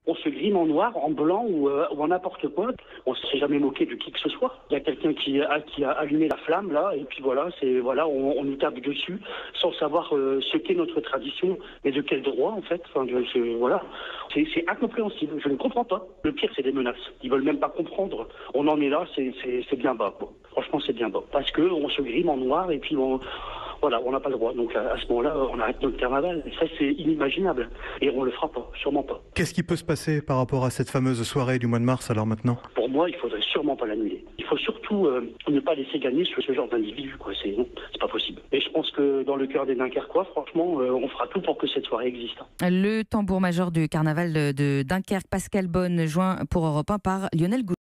On se grime en noir, en blanc ou en n'importe quoi. On ne s'est jamais moqué de qui que ce soit. Il y a quelqu'un qui a allumé la flamme là, et puis on nous tape dessus sans savoir ce qu'est notre tradition et de quel droit en fait. C'est incompréhensible. Je ne comprends pas. Le pire, c'est des menaces. Ils veulent même pas comprendre. On en est là, c'est bien bas, quoi. Franchement, c'est bien bas. Parce que on se grime en noir et puis on n'a pas le droit. Donc à ce moment-là, on arrête notre carnaval. Et ça, c'est inimaginable. Et on le fera pas, sûrement pas. Qu'est-ce qui peut se passer par rapport à cette fameuse soirée du mois de mars alors maintenant ? Pour moi, il faudrait sûrement pas l'annuler. Il faut surtout ne pas laisser gagner ce genre d'individu, quoi. C'est pas possible. Et je pense que dans le cœur des Dunkerquois, franchement, on fera tout pour que cette soirée existe. Le tambour-major du carnaval de Dunkerque, Pascal Bonne, joint pour Europe 1 par Lionel Goulet.